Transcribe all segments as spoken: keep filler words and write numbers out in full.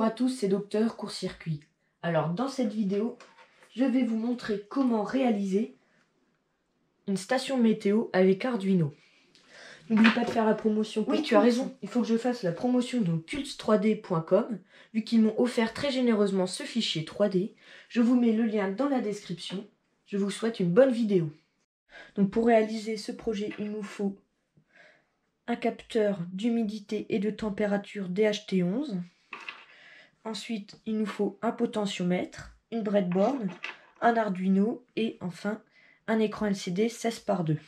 Bonjour à tous, c'est Docteur Court-Circuit. Alors dans cette vidéo, je vais vous montrer comment réaliser une station météo avec Arduino. N'oublie pas de faire la promotion. Oui, tu as raison, il faut que je fasse la promotion de cults trois D point com. Vu qu'ils m'ont offert très généreusement ce fichier trois D, je vous mets le lien dans la description. Je vous souhaite une bonne vidéo. Donc pour réaliser ce projet, il nous faut un capteur d'humidité et de température D H T onze. Ensuite, il nous faut un potentiomètre, une breadboard, un Arduino et enfin un écran L C D seize par deux.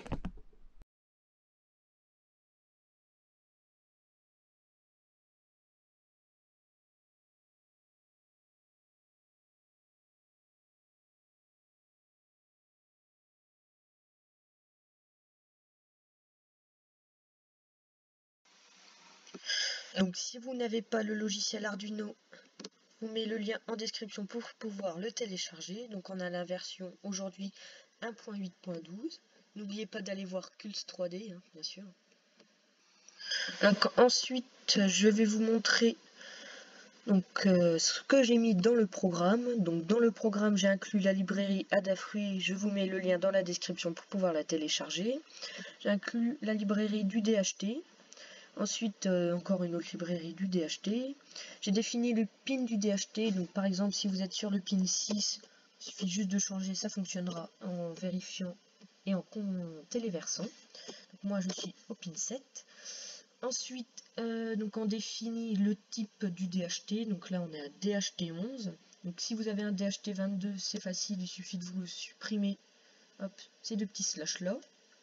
Donc si vous n'avez pas le logiciel Arduino, je vous mets le lien en description pour pouvoir le télécharger. Donc on a la version aujourd'hui un point huit point douze. N'oubliez pas d'aller voir Cults trois D, hein, bien sûr. Donc, ensuite, je vais vous montrer donc, euh, ce que j'ai mis dans le programme. Donc dans le programme, j'ai inclus la librairie Adafruit. Je vous mets le lien dans la description pour pouvoir la télécharger. J'ai inclus la librairie du D H T. Ensuite, euh, encore une autre librairie du D H T. J'ai défini le pin du D H T. Donc, par exemple, si vous êtes sur le pin six, il suffit juste de changer, ça fonctionnera en vérifiant et en téléversant. Donc, moi, je suis au pin sept. Ensuite, euh, donc on définit le type du D H T. Donc là, on est à D H T onze. Donc, si vous avez un D H T vingt-deux, c'est facile. Il suffit de vous supprimer hop, ces deux petits slash là.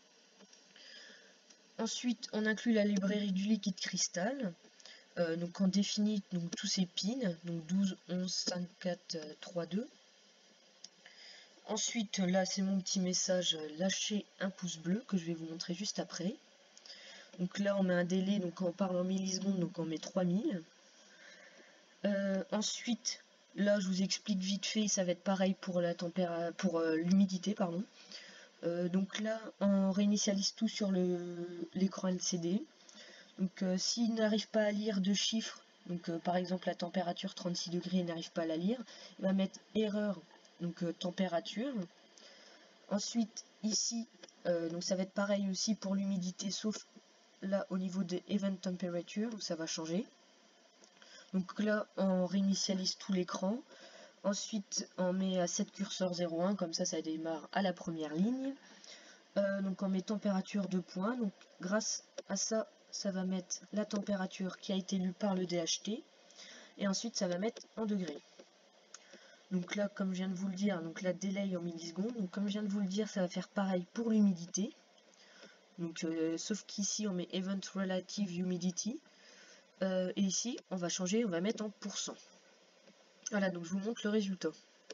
Ensuite, on inclut la librairie du liquide cristal. Euh, donc, on définit donc, tous ces pins. Donc, douze, onze, cinq, quatre, trois, deux. Ensuite, là, c'est mon petit message lâcher un pouce bleu que je vais vous montrer juste après. Donc là, on met un délai, donc on parle en millisecondes, donc on met trois mille. Euh, ensuite, là, je vous explique vite fait, ça va être pareil pour la température, pour euh, l'humidité, pardon. Euh, donc là, on réinitialise tout sur l'écran L C D. Donc euh, s'il n'arrive pas à lire de chiffres, donc euh, par exemple la température trente-six degrés, il n'arrive pas à la lire, il va mettre erreur, donc euh, température. Ensuite ici, euh, donc ça va être pareil aussi pour l'humidité, sauf là au niveau des event temperature, où ça va changer. Donc là, on réinitialise tout l'écran. Ensuite, on met à set curseur zéro un, comme ça, ça démarre à la première ligne. Euh, donc on met température deux points. Donc grâce à ça, ça va mettre la température qui a été lue par le D H T. Et ensuite, ça va mettre en degrés. Donc là, comme je viens de vous le dire, donc la délai en millisecondes. Donc comme je viens de vous le dire, ça va faire pareil pour l'humidité. Donc euh, sauf qu'ici, on met Event Relative Humidity. Euh, et ici, on va changer, on va mettre en pourcent. Voilà, donc je vous montre le résultat.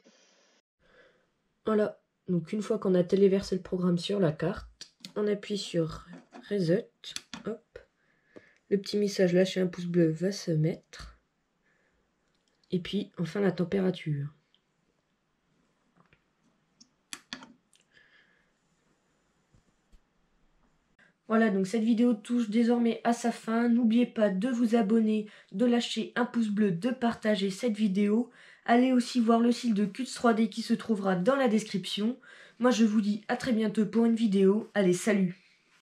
Voilà, donc une fois qu'on a téléversé le programme sur la carte, on appuie sur Reset. Hop. Le petit message lâcher un pouce bleu va se mettre. Et puis, enfin, la température. Voilà, donc cette vidéo touche désormais à sa fin. N'oubliez pas de vous abonner, de lâcher un pouce bleu, de partager cette vidéo. Allez aussi voir le site de Cults trois D qui se trouvera dans la description. Moi, je vous dis à très bientôt pour une vidéo. Allez, salut!